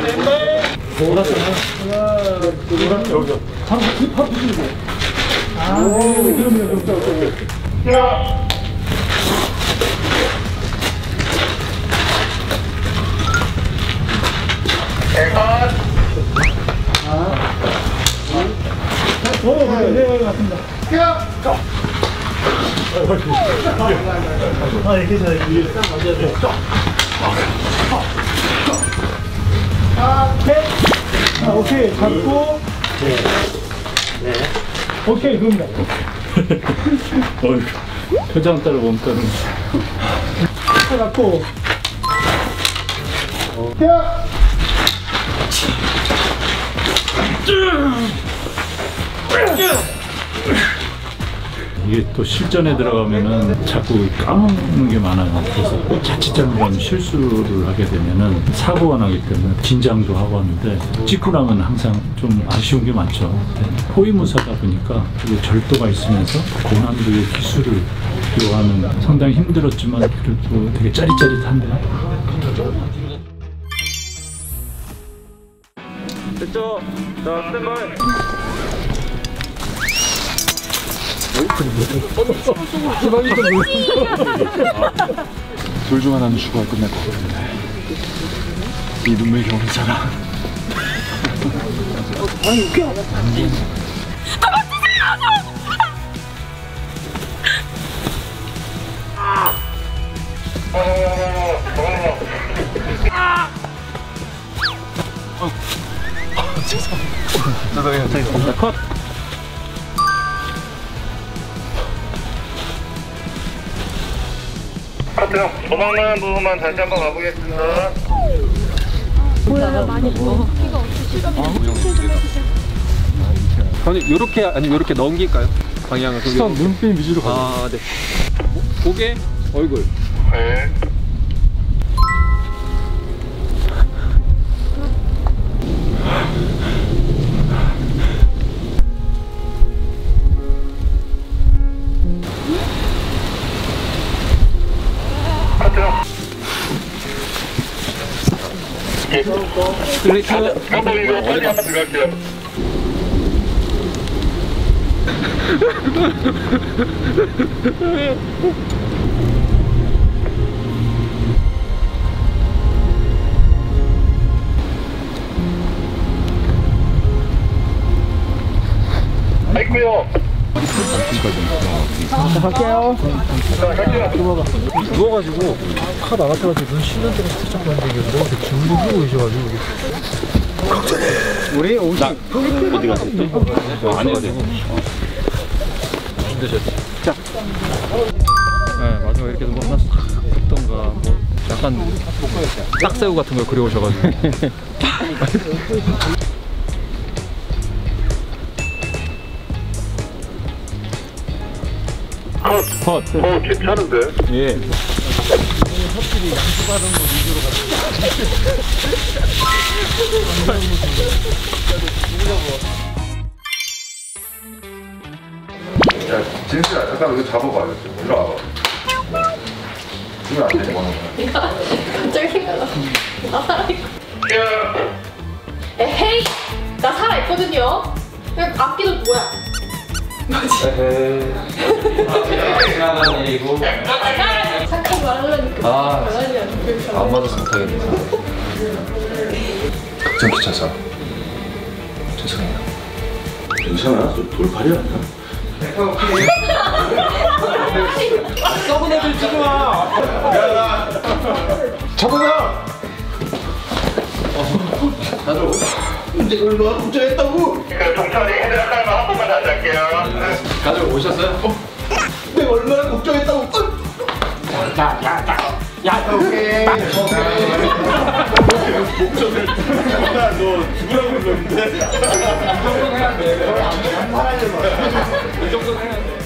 몰랐잖아요. 여기서. 바로 부수고. 아, 그러면 야. 네, 맞습니다. 아, 이렇게 해서 위를 딱 맞아야 돼. 아, 오케이. 잡고. 네. 오케이, 그겁니다. 표정 따라 몸 따라. 잡고. 이게 또 실전에 들어가면은 자꾸 까먹는 게 많아요. 그래서 자칫 잘못하면 실수를 하게 되면은 사고가 나기 때문에 긴장도 하고 하는데 찍고 나면 항상 좀 아쉬운 게 많죠. 호위무사다 보니까 그리고 절도가 있으면서 고난도의 기술을 요하는 상당히 힘들었지만 그래도 되게 짜릿짜릿한데. 됐죠? 자, 스탠바이. 둘 중 하나는 죽어야 끝날 것 같은데 이 눈물 경험이잖아. 아니, 웃겨. 죄송해요. 컷. 카트형 도망가는 부분만 다시 한번 가보겠습니다. 보여요? 많이 보여. 키가 없으시죠? 아니 요렇게 아니면 요렇게 넘길까요? 방향을 시선 눈빛 위주로 가자. 아 네. 고개 얼굴. 네. 카트형. 클리트. 감독님 빨리 한번 들어갈게요. 아이쿠요. 자, 갈게요. 누워가지고 카 나갔다가지고 눈 씻는 데가 살짝 보는데 이게 뭐 이렇게 기운이 흐르고 계셔가지고 이게 우리 옷이 어디 갔었죠? 안에 어디? 힘드셨지? 자. 네, 마지막에 이렇게 뭐 하나 뜯던가 뭐 약간 딱새우 같은 걸 그려오셔가지고. 컷. 괜찮은데? 예. 야, 진수야, 잠깐 이거 잡아봐요. 이리 와봐. 이거 안 돼, 뭐 하는 거야? 갑자기 생각나. 나 살아있고. 에헤이! 나 살아있거든요. 그냥 악기는 뭐야? 뭐지? 지나가는 일이고 착한 말 하려니까 말하지 않고 안 맞아서 못하겠네. 걱정 끼쳐서 죄송해요. 괜찮아? 저 돌팔이 아니야? 썩은 애들 찍지 마. 잡아가! 나도 이제 얼마나 걱정했다고! 그 동철이 헤드락하면 한 번만 다시 할게요. 가족 오셨어요? 내가 얼마나 걱정했다고! 야, 오케이. 목적을 너 죽으라고 그러는데? 이 정도는 해야 돼. 이 정도는 해야 돼.